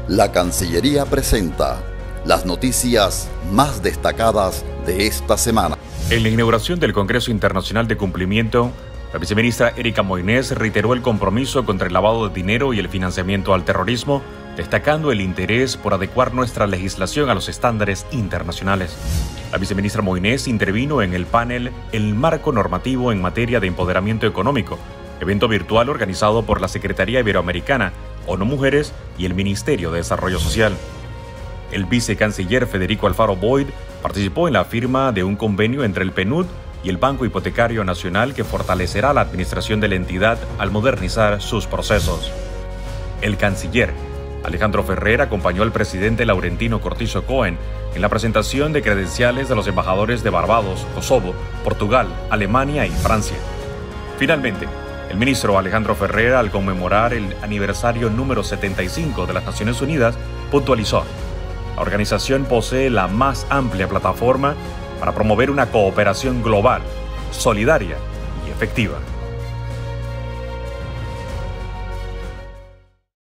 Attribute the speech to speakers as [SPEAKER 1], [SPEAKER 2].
[SPEAKER 1] La Cancillería presenta las noticias más destacadas de esta semana.
[SPEAKER 2] En la inauguración del Congreso Internacional de Cumplimiento, la viceministra Erika Moines reiteró el compromiso contra el lavado de dinero y el financiamiento al terrorismo, destacando el interés por adecuar nuestra legislación a los estándares internacionales. La viceministra Moines intervino en el panel El marco normativo en materia de empoderamiento económico, evento virtual organizado por la Secretaría Iberoamericana, ONU Mujeres y el Ministerio de Desarrollo Social. El vicecanciller Federico Alfaro Boyd participó en la firma de un convenio entre el PNUD y el Banco Hipotecario Nacional que fortalecerá la administración de la entidad al modernizar sus procesos. El canciller Alejandro Ferrer acompañó al presidente Laurentino Cortizo Cohen en la presentación de credenciales de los embajadores de Barbados, Kosovo, Portugal, Alemania y Francia. Finalmente, el ministro Alejandro Ferrer, al conmemorar el aniversario número 75 de las Naciones Unidas, puntualizó: la organización posee la más amplia plataforma para promover una cooperación global, solidaria y efectiva.